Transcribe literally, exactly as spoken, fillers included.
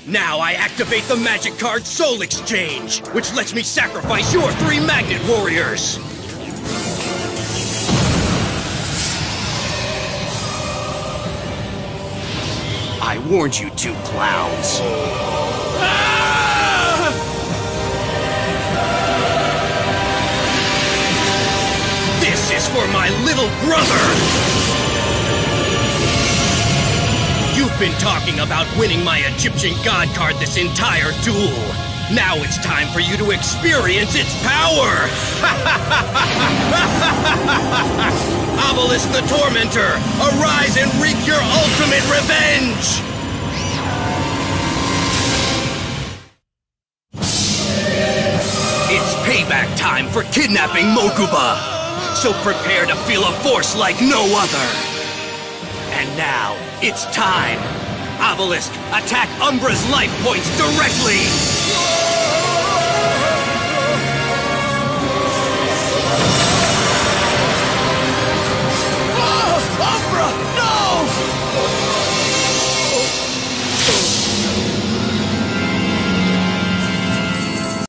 Now I activate the magic card Soul Exchange, which lets me sacrifice your three magnet warriors. I warned you two clowns. Ah! This is for my little brother! You've been talking about winning my Egyptian god card this entire duel. Now it's time for you to experience its power! Obelisk the Tormentor, arise and wreak your ultimate revenge! It's payback time for kidnapping Mokuba! So prepare to feel a force like no other! And now, it's time! Obelisk, attack Umbra's life points directly!